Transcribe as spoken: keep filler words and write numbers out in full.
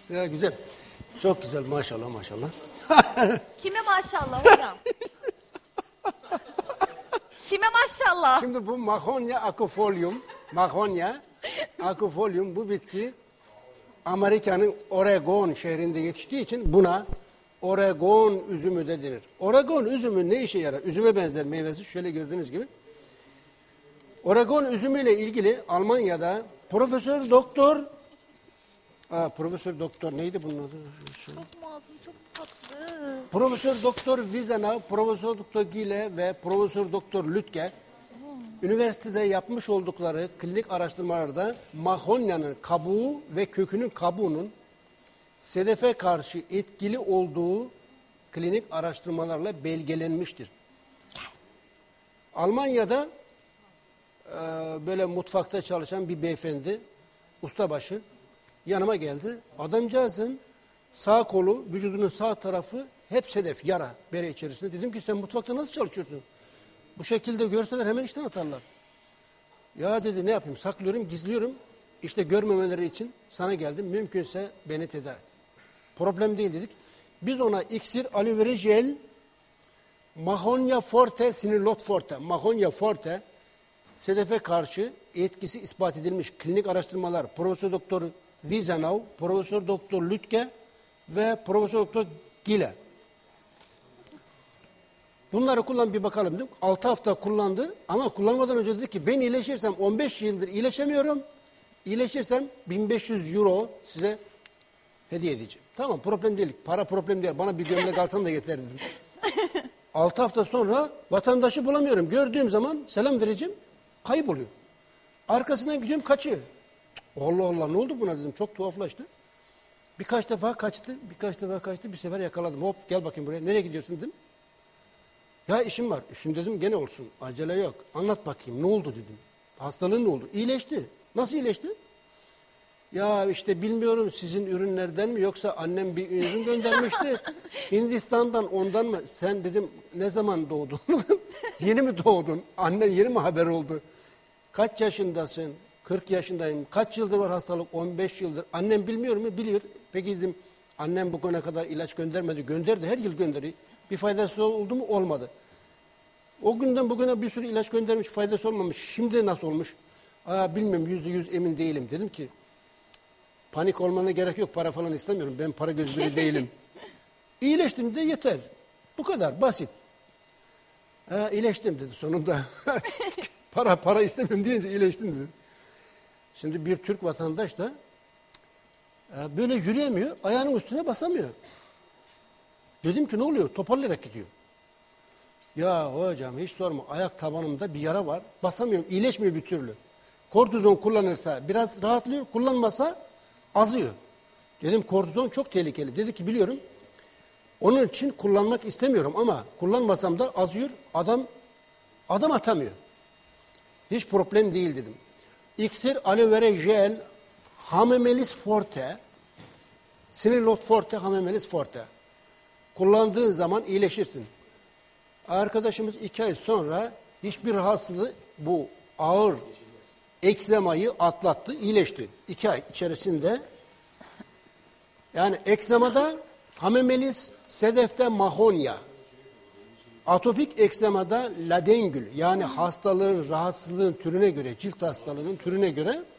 Ya, güzel. Çok güzel maşallah maşallah. Kime maşallah hocam? Kime maşallah? Şimdi bu Mahonia aquifolium, Mahonia aquifolium bu bitki Amerika'nın Oregon şehrinde yetiştiği için buna Oregon üzümü de denir. Oregon üzümü ne işe yarar? Üzüme benzer meyvesi şöyle gördüğünüz gibi. Oregon üzümüyle ilgili Almanya'da Profesör Doktor Aa, Profesör Doktor neydi bunun adı? Çok masum, çok tatlı. Profesör Doktor Wiesenau, Profesör Doktor Gile ve Profesör Doktor Lütke üniversitede yapmış oldukları klinik araştırmalarda Mahonya'nın kabuğu ve kökünün kabuğunun sedefe karşı etkili olduğu klinik araştırmalarla belgelenmiştir. Almanya'da e, böyle mutfakta çalışan bir beyefendi, ustabaşı yanıma geldi. Adamcağızın sağ kolu, vücudunun sağ tarafı hep sedef, yara, bere içerisinde. Dedim ki sen mutfakta nasıl çalışıyorsun? Bu şekilde görseler hemen işten atarlar. Ya dedi ne yapayım? Saklıyorum, gizliyorum. İşte görmemeleri için sana geldim. Mümkünse beni tedavi et. Problem değil dedik. Biz ona iksir, aloe vera jel, Mahonia forte, sinirlot forte, Mahonia forte, sedefe karşı etkisi ispat edilmiş klinik araştırmalar Profesör Doktor Wiesenau, Profesör Doktor Lütke ve Profesör Doktor Gile. Bunları kullan bir bakalım dedim. altı hafta kullandı ama kullanmadan önce dedi ki ben iyileşirsem on beş yıldır iyileşemiyorum. İyileşirsem bin beş yüz euro size hediye edeceğim. Tamam problem değil. Para problem değil. Bana bir gömlek alsan da yeter dedim. altı hafta sonra vatandaşı bulamıyorum. Gördüğüm zaman selam vereceğim. Kayboluyor. Arkasından gidiyorum kaçıyor. Allah Allah ne oldu buna dedim. Çok tuhaflaştı. Birkaç defa kaçtı. Birkaç defa kaçtı. Bir sefer yakaladım. Hop gel bakayım buraya. Nereye gidiyorsun dedim. Ya işim var. İşim dedim gene olsun. Acele yok. Anlat bakayım ne oldu dedim. Hastalığın ne oldu? İyileşti. Nasıl iyileşti? Ya işte bilmiyorum sizin ürünlerden mi yoksa annem bir ürün göndermişti. Hindistan'dan ondan mı? Sen dedim ne zaman doğdun? Yeni mi doğdun? Annen yeni mi haber oldu? Kaç yaşındasın? kırk yaşındayım. Kaç yıldır var hastalık? on beş yıldır. Annem bilmiyor mu? Biliyor. Peki dedim annem bugüne kadar ilaç göndermedi. Gönderdi. Her yıl gönderiyor. Bir faydası oldu mu? Olmadı. O günden bugüne bir sürü ilaç göndermiş. Faydası olmamış. Şimdi nasıl olmuş? Aa, bilmiyorum. Yüzde yüz emin değilim. Dedim ki panik olmana gerek yok. Para falan istemiyorum. Ben para göz biri değilim. İyileştim de yeter. Bu kadar. Basit. Ha, iyileştim dedi sonunda. para para istemiyorum deyince iyileştim dedi. Şimdi bir Türk vatandaş da e, böyle yürüyemiyor. Ayağının üstüne basamıyor. Dedim ki ne oluyor? Toparlayarak gidiyor. Ya hocam hiç sorma. Ayak tabanımda bir yara var. Basamıyorum. İyileşmiyor bir türlü. Kortizon kullanırsa biraz rahatlıyor. Kullanmasa azıyor. Dedim kortizon çok tehlikeli. Dedi ki biliyorum. Onun için kullanmak istemiyorum ama kullanmasam da azıyor. Adam adam atamıyor. Hiç problem değil dedim. İksir, aloe vera jel, Hamamelis forte, sinirlot forte, Hamamelis forte. Kullandığın zaman iyileşirsin. Arkadaşımız iki ay sonra hiçbir rahatsızlığı bu ağır ekzemayı atlattı, iyileşti. İki ay içerisinde. Yani ekzemada Hamamelis, sedefte Mahonia. Atopik ekzemada ladengül yani hastalığın, rahatsızlığın türüne göre, cilt hastalığının türüne göre